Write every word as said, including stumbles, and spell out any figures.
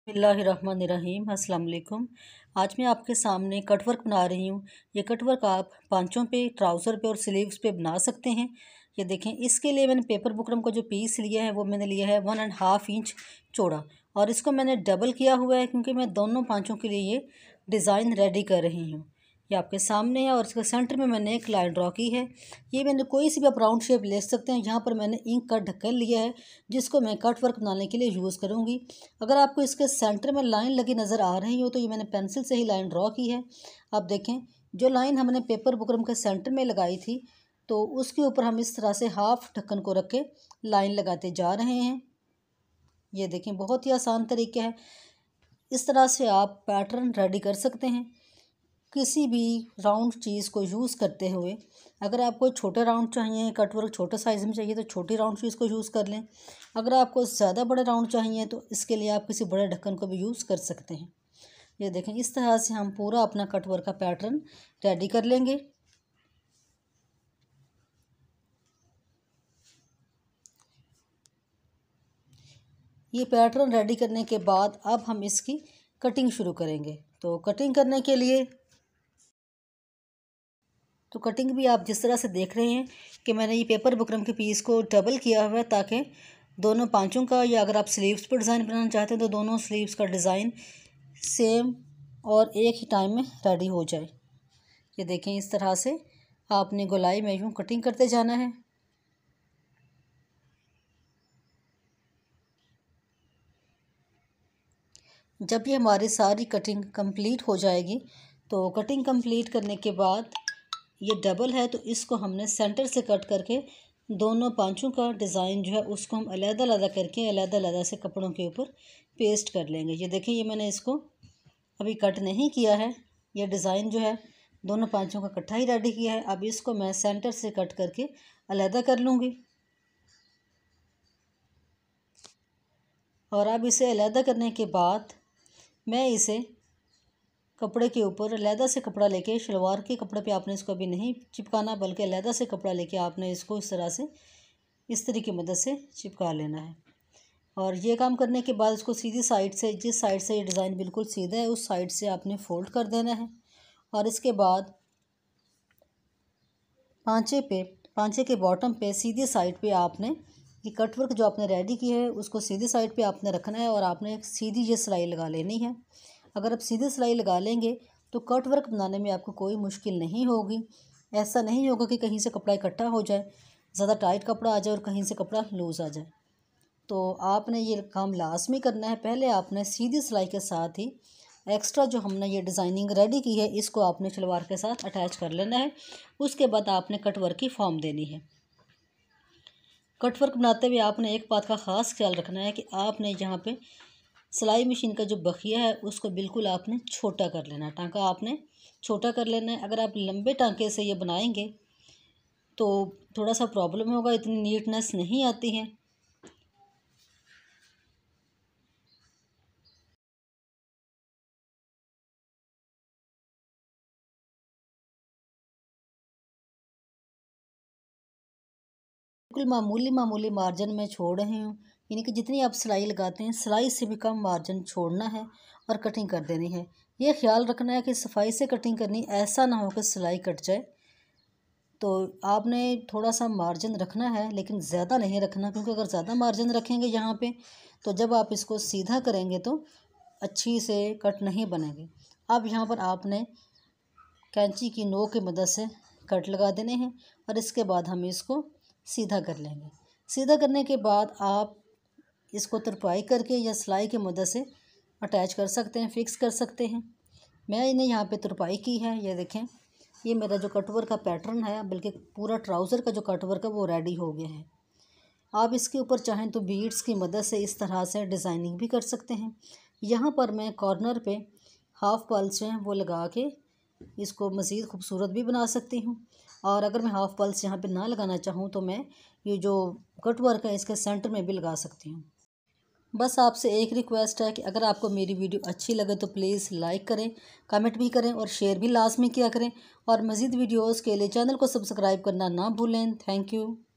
बिस्मिल्लाहिर्रहमानिर्रहीम अस्सलाम वालेकुम। आज मैं आपके सामने कटवर्क बना रही हूँ। ये कटवर्क आप पांचों पे, ट्राउज़र पे और स्लीव्स पे बना सकते हैं। ये देखें, इसके लिए मैंने पेपर बुकरम का जो पीस लिया है वो मैंने लिया है वन एंड हाफ़ इंच चौड़ा, और इसको मैंने डबल किया हुआ है क्योंकि मैं दोनों पांचों के लिए ये डिज़ाइन रेडी कर रही हूँ। ये आपके सामने है और इसके सेंटर में मैंने एक लाइन ड्रॉ की है। ये मैंने कोई सी भी आप राउंड शेप ले सकते हैं। यहाँ पर मैंने इंक का ढक्कन लिया है जिसको मैं कट वर्क बनाने के लिए यूज़ करूँगी। अगर आपको इसके सेंटर में लाइन लगी नज़र आ रही हो तो ये मैंने पेंसिल से ही लाइन ड्रॉ की है। आप देखें, जो लाइन हमने पेपर बुकरम के सेंटर में लगाई थी तो उसके ऊपर हम इस तरह से हाफ ढक्कन को रख के लाइन लगाते जा रहे हैं। ये देखें, बहुत ही आसान तरीका है। इस तरह से आप पैटर्न रेडी कर सकते हैं किसी भी राउंड चीज़ को यूज़ करते हुए। अगर आपको छोटे राउंड चाहिए, कटवर्क छोटे साइज़ में चाहिए तो छोटी राउंड चीज़ को यूज़ कर लें। अगर आपको ज़्यादा बड़े राउंड चाहिए तो इसके लिए आप किसी बड़े ढक्कन को भी यूज़ कर सकते हैं। ये देखें, इस तरह से हम पूरा अपना कटवर्क का पैटर्न रेडी कर लेंगे। ये पैटर्न रेडी करने के बाद अब हम इसकी कटिंग शुरू करेंगे। तो कटिंग करने के लिए तो कटिंग भी आप जिस तरह से देख रहे हैं कि मैंने ये पेपर बुकरम के पीस को डबल किया हुआ है ताकि दोनों पांचों का, या अगर आप स्लीव्स पर डिज़ाइन बनाना चाहते हैं तो दोनों स्लीव्स का डिज़ाइन सेम और एक ही टाइम में रेडी हो जाए। ये देखें, इस तरह से आपने गोलाई में यूँ कटिंग करते जाना है। जब ये हमारी सारी कटिंग कंप्लीट हो जाएगी तो कटिंग कंप्लीट करने के बाद ये डबल है तो इसको हमने सेंटर से कट करके दोनों पांचों का डिज़ाइन जो है उसको हम अलग अलग करके अलग अलग से कपड़ों के ऊपर पेस्ट कर लेंगे। ये देखिए, ये मैंने इसको अभी कट नहीं किया है। ये डिज़ाइन जो है दोनों पांचों का इकट्ठा ही रेडी किया है। अब इसको मैं सेंटर से कट करके अलग कर लूँगी। और अब इसे अलग करने के बाद मैं इसे कपड़े के ऊपर अलहदा से कपड़ा लेके, शलवार के कपड़े पे आपने इसको अभी नहीं चिपकाना बल्कि अलहदा से कपड़ा लेके आपने इसको इस तरह से इस तरीके की मदद से चिपका लेना है। और ये काम करने के बाद इसको सीधी साइड से, जिस साइड से ये डिज़ाइन बिल्कुल सीधा है उस साइड से आपने फोल्ड कर देना है। और इसके बाद पांचे पे पांचे के बॉटम पे सीधी साइड पे आपने ये कटवर्क जो आपने रेडी किया है उसको सीधी साइड पे आपने रखना है और आपने एक सीधी ये सिलाई लगा लेनी है। अगर आप सीधी सिलाई लगा लेंगे तो कट वर्क बनाने में आपको कोई मुश्किल नहीं होगी। ऐसा नहीं होगा कि कहीं से कपड़ा इकट्ठा हो जाए, ज़्यादा टाइट कपड़ा आ जाए और कहीं से कपड़ा लूज़ आ जाए। तो आपने ये काम लाजमी करना है। पहले आपने सीधी सिलाई के साथ ही एक्स्ट्रा जो हमने ये डिज़ाइनिंग रेडी की है इसको आपने शलवार के साथ अटैच कर लेना है। उसके बाद आपने कट वर्क की फॉर्म देनी है। कट वर्क बनाते हुए आपने एक बात का ख़ास ख्याल रखना है कि आपने यहाँ पे सिलाई मशीन का जो बखिया है उसको बिल्कुल आपने छोटा कर लेना है। टांका आपने छोटा कर लेना है। अगर आप लंबे टांके से ये बनाएंगे तो थोड़ा सा प्रॉब्लम होगा, इतनी नीटनेस नहीं आती है। बिल्कुल मामूली मामूली मार्जिन में छोड़ रही हूँ, यानी कि जितनी आप सिलाई लगाते हैं सिलाई से भी कम मार्जिन छोड़ना है और कटिंग कर देनी है। ये ख्याल रखना है कि सफाई से कटिंग करनी, ऐसा ना हो कि सिलाई कट जाए। तो आपने थोड़ा सा मार्जिन रखना है लेकिन ज़्यादा नहीं रखना, क्योंकि अगर ज़्यादा मार्जिन रखेंगे यहाँ पे तो जब आप इसको सीधा करेंगे तो अच्छी से कट नहीं बनेंगे। अब यहाँ पर आपने कैंची की नोक की मदद से कट लगा देने हैं और इसके बाद हम इसको सीधा कर लेंगे। सीधा करने के बाद आप इसको तुरपाई करके या सिलाई की मदद से अटैच कर सकते हैं, फिक्स कर सकते हैं। मैं इन्हें यहाँ पे तुरपाई की है। ये देखें, ये मेरा जो कटवर्क का पैटर्न है, बल्कि पूरा ट्राउज़र का जो कटवर्क है वो रेडी हो गया है। आप इसके ऊपर चाहें तो बीड्स की मदद से इस तरह से डिज़ाइनिंग भी कर सकते हैं। यहाँ पर मैं कॉर्नर पे हाफ़ पल्स हैं वो लगा के इसको मज़ीद खूबसूरत भी बना सकती हूँ। और अगर मैं हाफ़ पल्स यहाँ पे ना लगाना चाहूँ तो मैं ये जो कट वर्क है इसके सेंटर में भी लगा सकती हूँ। बस आपसे एक रिक्वेस्ट है कि अगर आपको मेरी वीडियो अच्छी लगे तो प्लीज़ लाइक करें, कमेंट भी करें और शेयर भी लाजमी किया करें। और मज़ीद वीडियोज़ के लिए चैनल को सब्सक्राइब करना ना भूलें। Thank you.